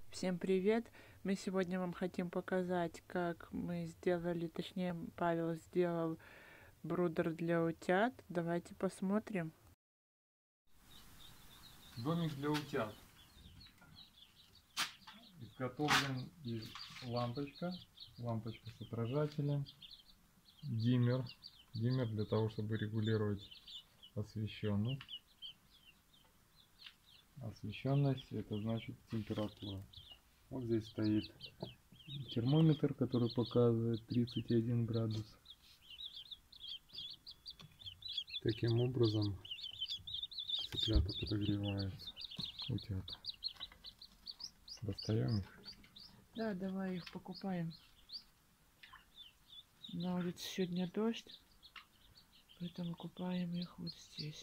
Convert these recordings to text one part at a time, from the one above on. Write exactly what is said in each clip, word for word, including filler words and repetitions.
Всем привет! Мы сегодня вам хотим показать, как мы сделали, точнее Павел сделал брудер для утят. Давайте посмотрим. Домик для утят изготовлен из лампочка, лампочка с отражателем, диммер, диммер для того, чтобы регулировать освещенность. Освещенность — это значит температура. Вот здесь стоит термометр, который показывает тридцать один градус. Таким образом цыплята подогреваются, утята. Достаем их? Да, давай их покупаем. На улице сегодня дождь, поэтому купаем их вот здесь.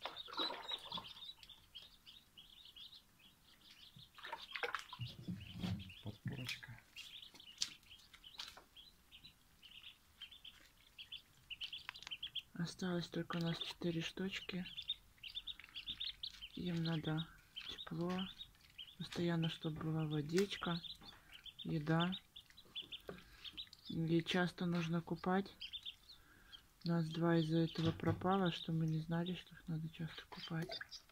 Подпорочка. Осталось только у нас четыре штучки. Им надо тепло, постоянно, чтобы была водичка, еда. И часто нужно купать. У нас два из-за этого пропало, что мы не знали, что их надо часто купать.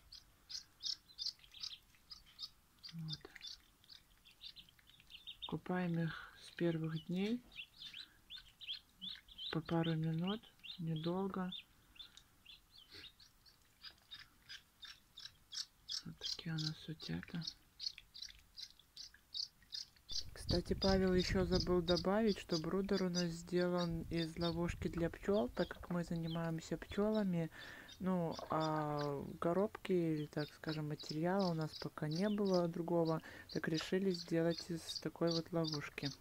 Вот. Купаем их с первых дней по пару минут, недолго. Вот такие у нас утята. Кстати, Павел еще забыл добавить, что брудер у нас сделан из ловушки для пчел, так как мы занимаемся пчелами. Ну, а коробки, или, так скажем, материала у нас пока не было другого, так решили сделать из такой вот ловушки.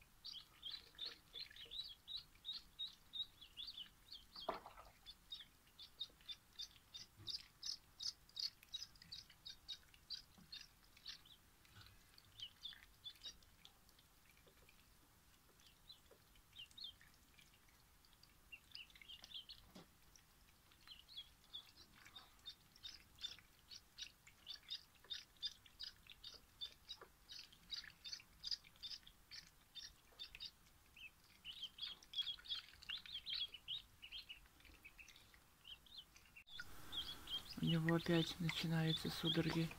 У него опять начинаются судороги.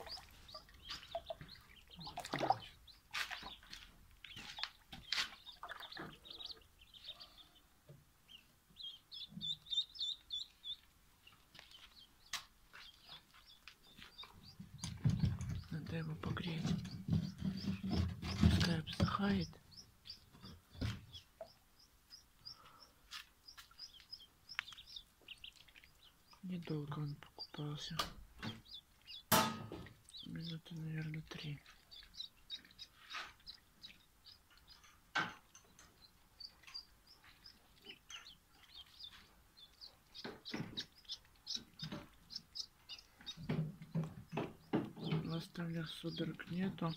Надо его погреть. Пускай обсыхает. Недолго он покупался. Минуты, наверное, три. В остальных судорог нету.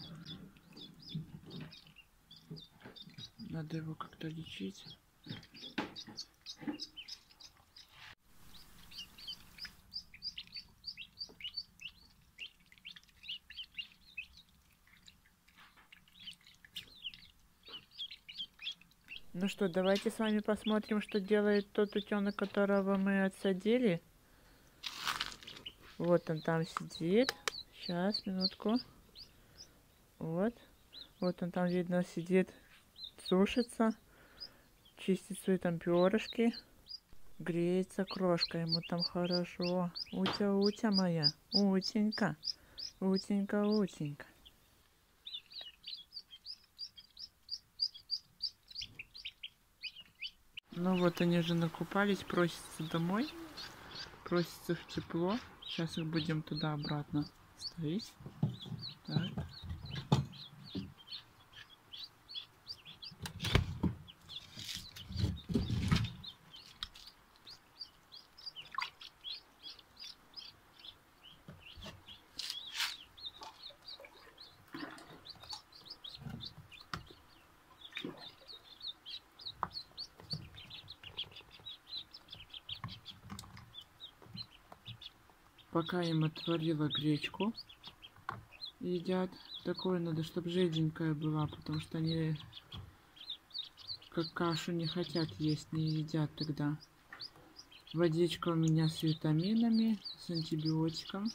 Надо его как-то лечить. Ну что, давайте с вами посмотрим, что делает тот утенок, которого мы отсадили. Вот он там сидит. Сейчас, минутку. Вот. Вот он там, видно, сидит, сушится, чистит свои там перышки. Греется крошка, ему там хорошо. Утя, утя моя, утенька, утенька, утенька. Ну вот они же накупались, просятся домой, просятся в тепло. Сейчас их будем туда-обратно ставить. Так. Пока им отварила гречку, едят. Такое надо, чтобы жиденькая была, потому что они как кашу не хотят есть, не едят тогда. Водичка у меня с витаминами, с антибиотиком.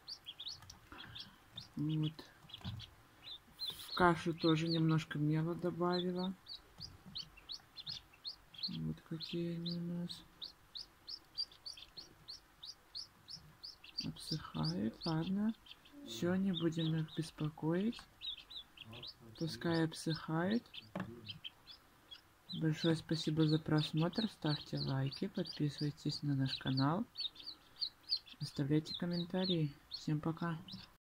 Вот. В кашу тоже немножко мела добавила. Вот какие они у нас. Обсыхают. Ладно. Все, не будем их беспокоить. Пускай обсыхают. Большое спасибо за просмотр. Ставьте лайки, подписывайтесь на наш канал. Оставляйте комментарии. Всем пока.